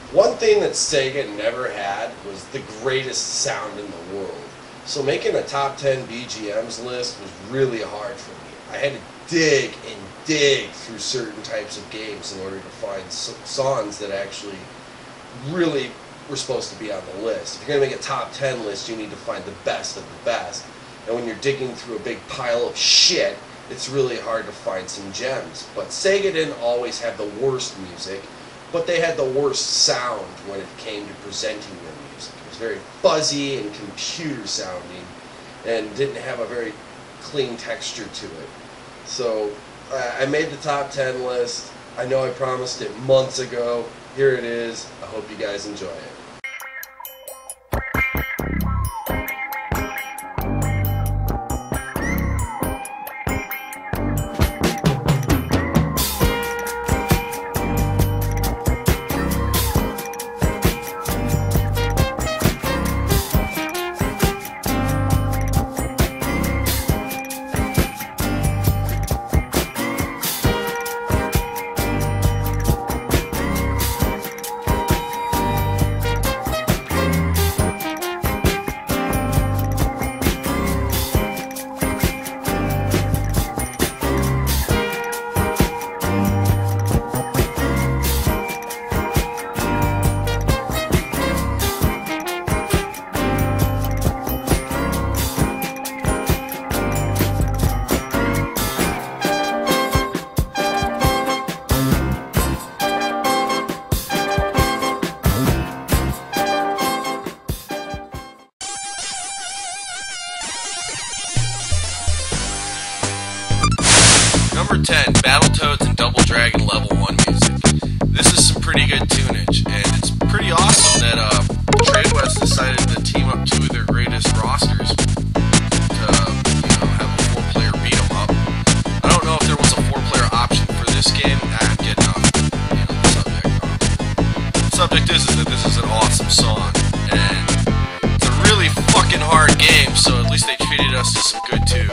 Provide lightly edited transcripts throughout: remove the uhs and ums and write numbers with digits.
One thing that Sega never had was the greatest sound in the world. So making a top 10 BGMs list was really hard for me. I had to dig and dig through certain types of games in order to find songs that actually really were supposed to be on the list. If you're going to make a top 10 list, you need to find the best of the best. And when you're digging through a big pile of shit, it's really hard to find some gems. But Sega didn't always have the worst music, but they had the worst sound when it came to presenting their music. It was very fuzzy and computer sounding and didn't have a very clean texture to it. So I made the top 10 list. I know I promised it months ago. Here it is. I hope you guys enjoy it. Number 10, Battletoads and Double Dragon Level 1 music. This is some pretty good tunage, and it's pretty awesome that Tradewest decided to team up two of their greatest rosters to, have a 4-player beat 'em up. I don't know if there was a 4-player option for this game. I'm getting off, the subject. The subject is that this is an awesome song, and it's a really fucking hard game, so at least they treated us to some good tunes.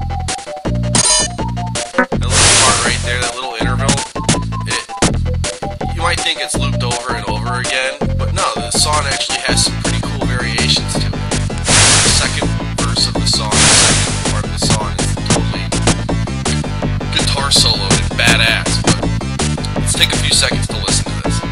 That little interval, you might think it's looped over and over again, but no, the song actually has some pretty cool variations to it. The second verse of the song, the second part of the song is totally guitar soloed and badass, but let's take a few seconds to listen to this.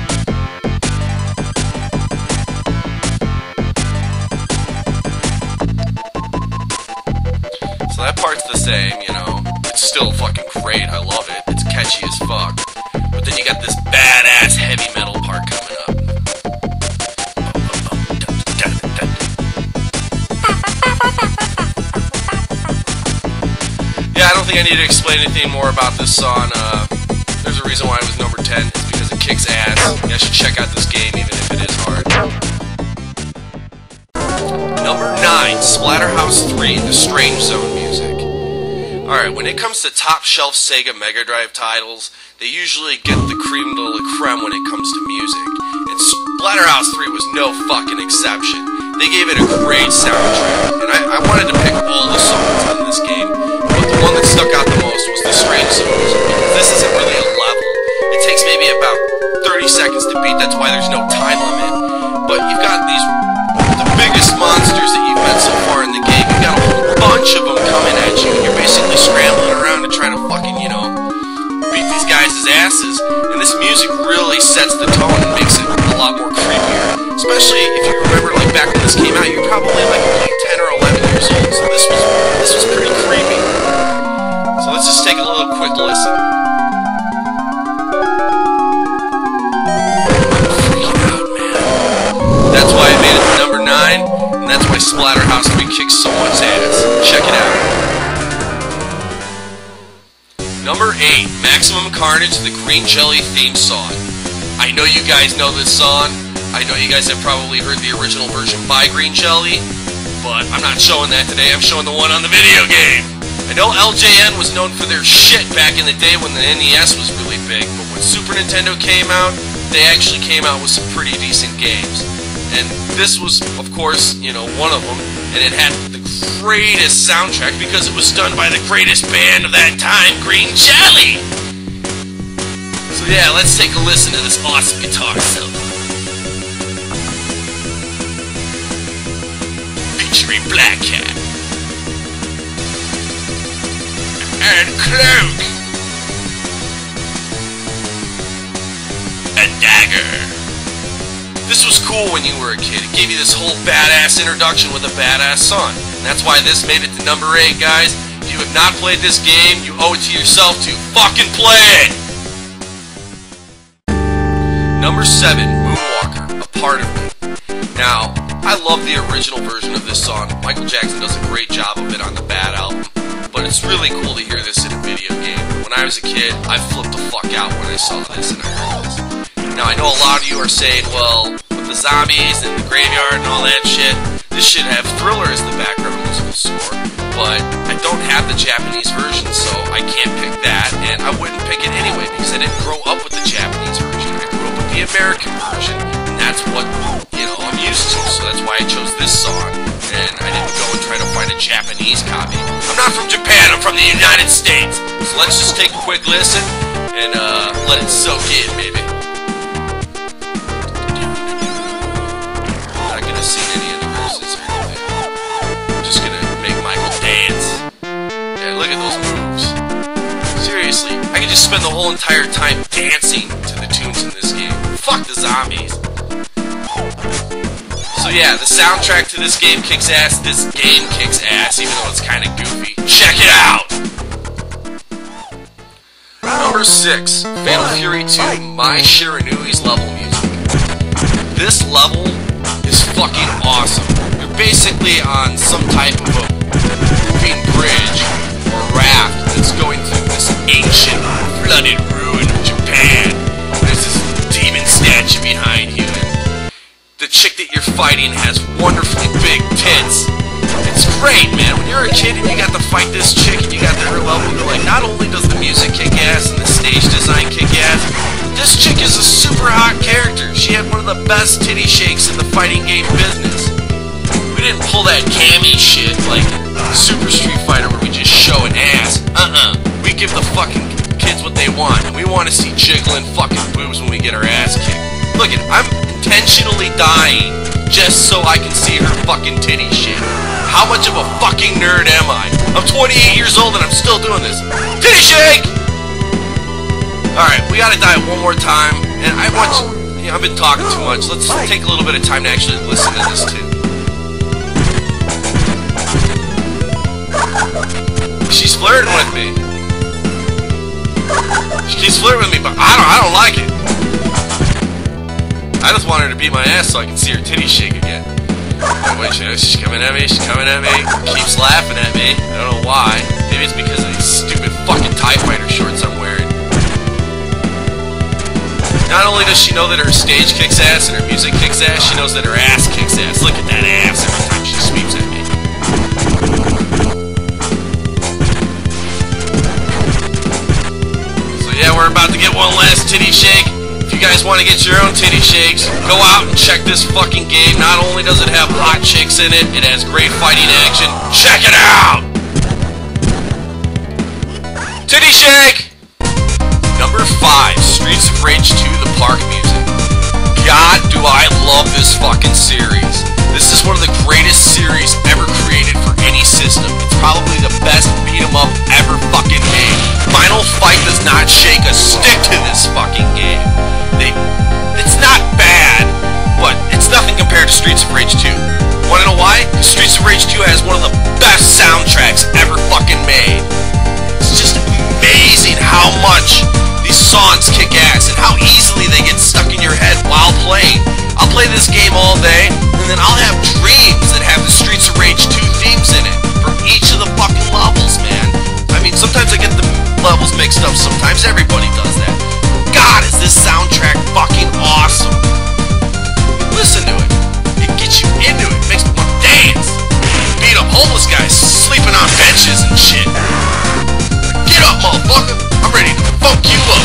So that part's the same, it's still fucking great, I love it. It's catchy as fuck. But then you got this badass heavy metal part coming up. Yeah, I don't think I need to explain anything more about this song. There's a reason why it was number 10. It's because it kicks ass. You guys should check out this game even if it is hard. Number 9, Splatterhouse 3, the Strange Zone music. Alright, when it comes to top-shelf Sega Mega Drive titles, they usually get the creme de la creme when it comes to music. And Splatterhouse 3 was no fucking exception. They gave it a great soundtrack, and I wanted to pick all the songs on this game, but the one that stuck out the most was the Strange Zone music, because this isn't really a level. It takes maybe about 30 seconds to beat, that's why there's no time limit. But you've got the biggest monsters that you've met so far in the game. You've got a whole bunch of them coming at you, and you're basically scrambling around to try to fucking, beat these guys' asses. And this music really sets the tone and makes it a lot more creepier. Especially if you remember, back when this came out, you're probably like 10 or 11 years old, so this was pretty creepy. So let's just take a little quick listen. That's why I made it to number 9, and that's why Splatterhouse 3 kicks so much ass. Check it out. Number 8, Maximum Carnage, the Green Jelly theme song. I know you guys know this song. I know you guys have probably heard the original version by Green Jelly, but I'm not showing that today. I'm showing the one on the video game. I know LJN was known for their shit back in the day when the NES was really big, but when Super Nintendo came out, they actually came out with some pretty decent games. And this was, of course, one of them, and it had the greatest soundtrack because it was done by the greatest band of that time, Green Jelly! So yeah, let's take a listen to this awesome guitar solo. Black Cat. And Cloak. A dagger. This was cool when you were a kid. It gave you this whole badass introduction with a badass song. And that's why this made it to number 8, guys. If you have not played this game, you owe it to yourself to fucking play it! Number 7, Moonwalker, A Part of Me. Now, I love the original version of this song. Michael Jackson does a great job of it on the Bad album. But it's really cool to hear this in a video game. When I was a kid, I flipped the fuck out when I saw this and I heard this. Now, I know a lot of you are saying, well, with the zombies and the graveyard and all that shit, this should have Thriller as the background musical score. But I don't have the Japanese version, so I can't pick that, and I wouldn't pick it anyway because I didn't grow up with the Japanese version. I grew up with the American version, and that's what, I'm used to, so that's why I chose this song, and I didn't go and try to find a Japanese copy. I'm not from Japan, I'm from the United States! So let's just take a quick listen, and let it soak in, maybe. I'm not gonna sing any of the verses or anything. I'm just gonna make Michael dance. Yeah, look at those moves. Seriously, I could just spend the whole entire time dancing to the tunes in this game. Fuck the zombies. So yeah, the soundtrack to this game kicks ass. This game kicks ass, even though it's kind of goofy. Check it out! Number 6, Fatal Fury 2, Mai Shiranui's level music. This level is fucking awesome. You're basically on some type of a moving bridge or raft that's going through this ancient, flooded ruin of Japan. There's this demon statue behind you, and the chick that you're fighting has wonderfully big tits. It's great, man. When you're a kid and you got to fight this chick and you got to her level, you're like, not only does the music kick ass and the stage design kick ass, this chick is a super hot character. She had one of the best titty shakes in the fighting game business. We didn't pull that Cammy shit like Super Street Fighter where we just show an ass. We give the fucking kids what they want, and we want to see jiggling fucking boobs when we get our ass kicked. Look it, I'm intentionally dying just so I can see her fucking titty shit. How much of a fucking nerd am I? I'm 28 years old and I'm still doing this. Titty shake! Alright, we gotta die one more time, and I want you, I've been talking too much. Let's take a little bit of time to actually listen to this too. She's flirting with me. She keeps flirting with me, but I don't like it. I just want her to beat my ass so I can see her titties shake again. Wait, she's coming at me, keeps laughing at me. I don't know why. Maybe it's because of these stupid fucking TIE Fighter shorts I'm wearing. Not only does she know that her stage kicks ass and her music kicks ass, she knows that her ass kicks ass. Look at that ass every time she sweeps at me. So yeah, we're about to get one last titty shake. If you guys want to get your own titty shakes, go out and check this fucking game. Not only does it have hot chicks in it, it has great fighting action. Check it out! Titty shake! Number 5, Streets of Rage 2, the park music. God, do I love this fucking series. This is one of the greatest series ever created for any system. It's probably the best beat 'em up ever fucking made. Final Fight does not shake a stick to this fucking game. It's not bad, but it's nothing compared to Streets of Rage 2. Wanna know why? Because Streets of Rage 2 has one of the best soundtracks ever fucking made. It's just amazing how much these songs kick ass and how easily they get stuck in your head while playing. I'll play this game all day, and then I'll have dreams that have the Streets of Rage 2 themes in it from each of the fucking levels, man. I mean, sometimes I get the levels mixed up, sometimes everybody does that. God, is this soundtrack fucking awesome. Listen to it. It gets you into it. It makes me want to dance. Beat up homeless guys sleeping on benches and shit. Get up, motherfucker. I'm ready to funk you up.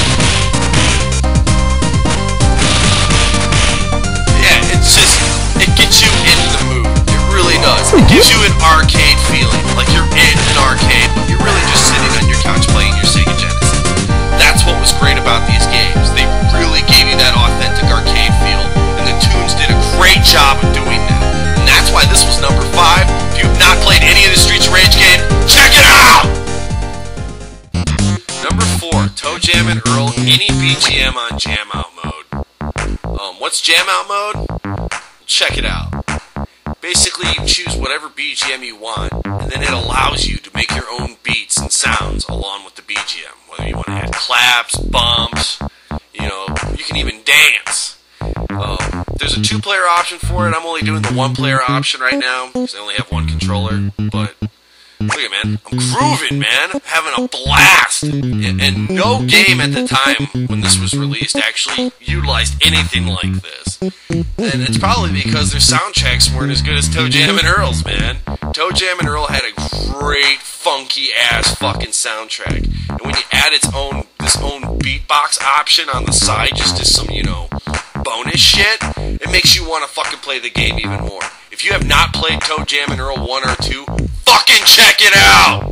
Yeah, it's just, it gets you into the mood. It really does. It gives you an arcade feeling. Like you're in an arcade, but you're really just sitting on your couch playing your Sega Genesis. That's what was great about these games. They really gave you that authentic arcade feel, and the tunes did a great job of doing that. And that's why this was number 5. If you've Jam and Earl any BGM on Jam Out mode. What's Jam Out mode? Check it out. Basically, you choose whatever BGM you want, and then it allows you to make your own beats and sounds along with the BGM. Whether you want to add claps, bumps, you can even dance. There's a 2-player option for it. I'm only doing the 1-player option right now, because I only have 1 controller, but look at, man, I'm grooving, man. I'm having a blast. And no game at the time when this was released actually utilized anything like this. And it's probably because their soundtracks weren't as good as Toe Jam and Earl's, man. Toe Jam and Earl had a great, funky-ass fucking soundtrack. And when you add this own beatbox option on the side, just as some, bonus shit, it makes you want to fucking play the game even more. If you have not played Toe Jam and Earl 1 or 2, fucking check it out!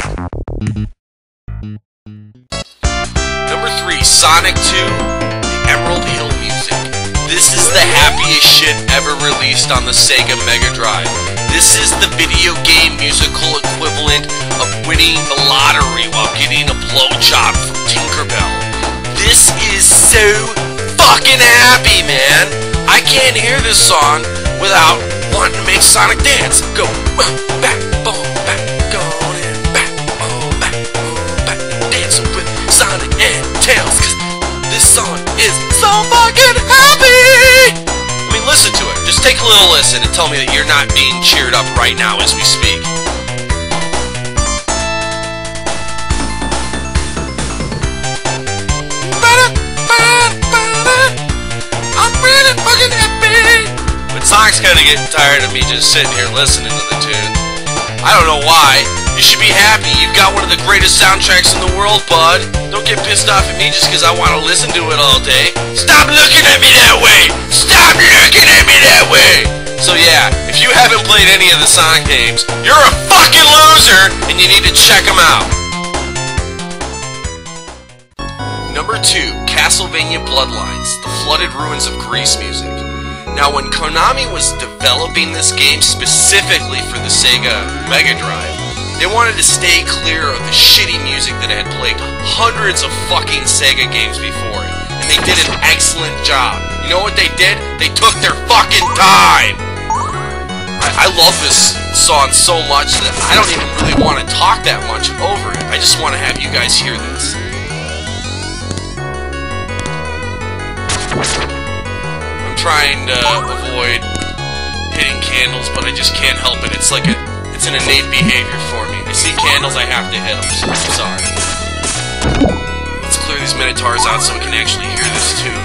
Number 3, Sonic 2, the Emerald Hill Music. This is the happiest shit ever released on the Sega Mega Drive. This is the video game musical equivalent of winning the lottery while getting a blowjob from Tinkerbell. This is so fucking happy, man! I can't hear this song without wanting to make Sonic dance. Go back, boom, back, go in, back, boom, back, dancing with Sonic and Tails. 'Cause this song is so fucking happy! I mean, listen to it. Just take a little listen and tell me that you're not being cheered up right now as we speak. I'm really fucking happy! But Sonic's kind of getting tired of me just sitting here listening to the tune. I don't know why. You should be happy. You've got one of the greatest soundtracks in the world, bud. Don't get pissed off at me just because I want to listen to it all day. Stop looking at me that way! Stop looking at me that way! So yeah, if you haven't played any of the Sonic games, you're a fucking loser, and you need to check them out. Number 2, Castlevania Bloodlines, the Flooded Ruins of Greece music. Now, when Konami was developing this game specifically for the Sega Mega Drive, they wanted to stay clear of the shitty music that had plagued hundreds of fucking Sega games before it. And they did an excellent job. You know what they did? They took their fucking time! I love this song so much that I don't even really want to talk that much over it. I just want to have you guys hear this. I'm trying to avoid hitting candles, but I just can't help it. It's an innate behavior for me. I see candles, I have to hit them, so I'm sorry. Let's clear these Minotaurs out so we can actually hear this tune.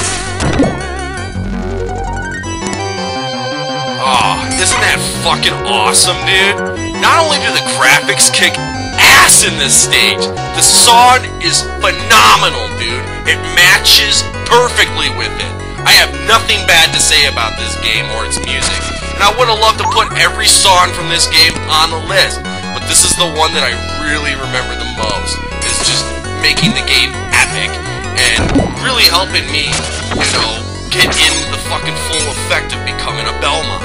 Oh, isn't that fucking awesome, dude? Not only do the graphics kick ass in this stage, the song is phenomenal, dude. It matches perfectly with it. I have nothing bad to say about this game or its music, and I would have loved to put every song from this game on the list, but this is the one that I really remember the most. It's just making the game epic and really helping me, get into the fucking full effect of becoming a Belmont.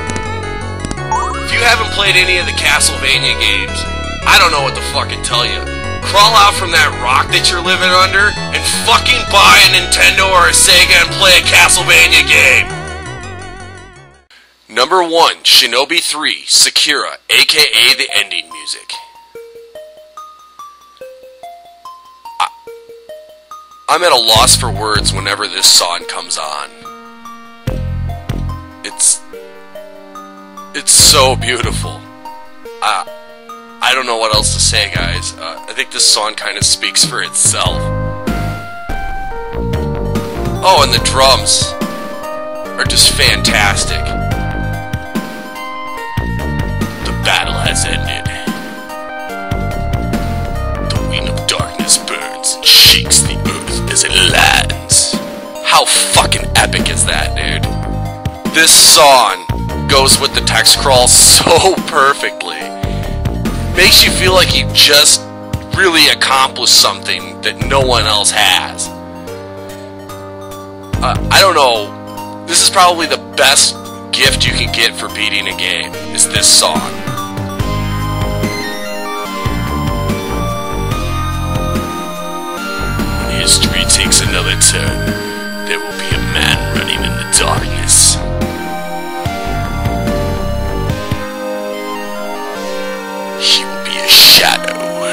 If you haven't played any of the Castlevania games, I don't know what to fucking tell you. Crawl out from that rock that you're living under and fucking buy a Nintendo or a Sega and play a Castlevania game! Number 1, Shinobi 3, Sakura, aka the ending music. I'm at a loss for words whenever this song comes on. It's so beautiful. I don't know what else to say, guys. I think this song kind of speaks for itself. Oh, and the drums are just fantastic. The battle has ended. The wing of darkness burns and shakes the earth as it lands. How fucking epic is that, dude? This song goes with the text crawl so perfectly. Makes you feel like you just really accomplished something that no one else has. I don't know. This is probably the best gift you can get for beating a game, is this song. History another turn, there will be a man running in the darkness. He will be a shadow.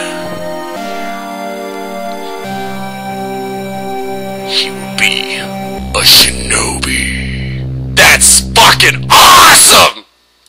He will be a shinobi. That's fucking awesome!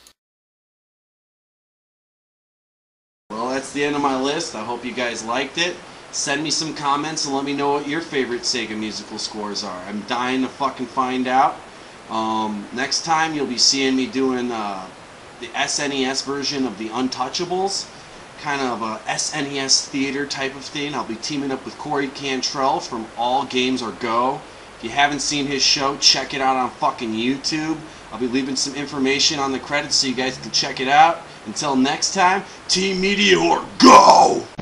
Well, that's the end of my list. I hope you guys liked it. Send me some comments and let me know what your favorite Sega musical scores are. I'm dying to fucking find out. Next time you'll be seeing me doing the SNES version of the Untouchables. Kind of a SNES theater type of thing. I'll be teaming up with Corey Cantrell from All Games Are Go. If you haven't seen his show, check it out on fucking YouTube. I'll be leaving some information on the credits so you guys can check it out. Until next time, Team Meteor, go!